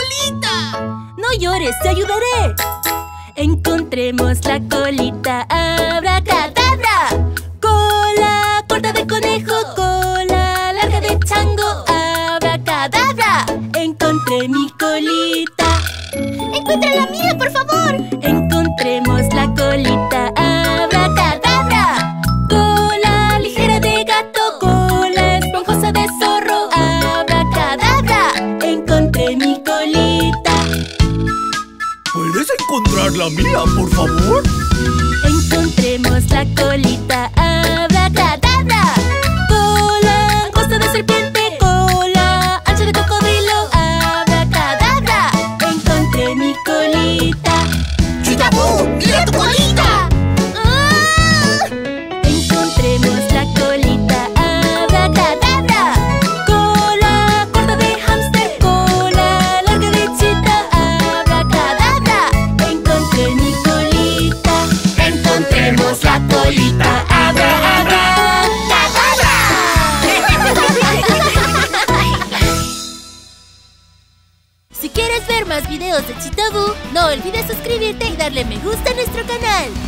colita! No llores, te ayudaré. Encontremos la colita, abracadabra. Cola corta de conejo, cola larga de chango, abracadabra. Encontré mi colita. ¡Encuentra la mía, por favor! Encontremos la colita, abracadabra. Cola ligera de gato, cola esponjosa de zorro, abracadabra. Encontré mi colita. ¿Puedes encontrar la mía, por favor? Encontremos la colita, abracadabra. Cola angosta de serpiente, cola ancha de cocodrilo, abracadabra. Encontré mi colita. ¡Chitabú! ¡Mira tu colita! Encontremos la colita, abracadabra. Cola corta de hámster, cola larga de chita, abracadabra. Encontré mi colita. Encontremos la colita, abra, abra, Si quieres ver más videos de Chitabú, no olvides suscribirte y darle me gusta a nuestro canal.